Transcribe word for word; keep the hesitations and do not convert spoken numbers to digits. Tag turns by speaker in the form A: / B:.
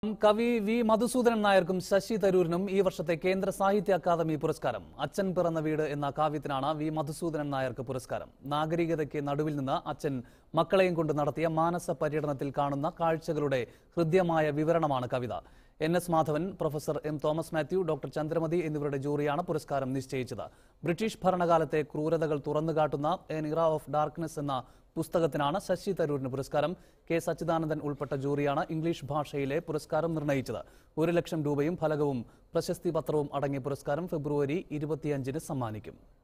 A: കവി വി മധുസൂദനൻ നായർക്കും ശശി തരൂരിനും ഈ വർഷത്തെ കേന്ദ്ര സാഹിത്യ അക്കാദമി പുരസ്കാരം. അച്ഛൻ പിറന്ന വീട് എന്ന കാവ്യത്തിനാണ് വി മധുസൂദനൻ നായർക്ക് പുരസ്കാരം. നാഗരികതയ്ക്ക് നടുവിൽ നിന്ന് അച്ഛൻ മക്കളെയും കൊണ്ട് നടത്തിയ മാനസ പര്യടനത്തിൽ കാണുന്ന കാഴ്ചകളുടെ ഹൃദ്യമായ വിവരണമാണ് കവിത. N S Madhavan, professor M Thomas Mathew, doctor Chandramathi എന്നിവരുടെ ജൂറിയാണ് പുരസ്കാരം നിശ്ചയിച്ചത്. ബ്രിട്ടീഷ് ഭരണകാലത്തെ ക്രൂരതകൾ തുറന്നുകാട്ടുന്ന എൻ ഇറ ഓഫ് ഡാർക്ക്നെസ് എന്ന പുസ്തകത്തിനാണ് ശശി തരൂരിന് പുരസ്കാരം. കെ സച്ചിദാനന്ദൻ ഉൾപ്പെട്ട ജൂറിയാണ് ഇംഗ്ലീഷ് ഭാഷയിലെ പുരസ്കാരം നിർണയിച്ചത്. ഒരു ലക്ഷം രൂപയും ഫലകവും പ്രശസ്തി പത്രവും അടങ്ങിയ പുരസ്കാരം ഫെബ്രുവരി ഇരുപത്തിയഞ്ചിന് സമ്മാനിക്കും.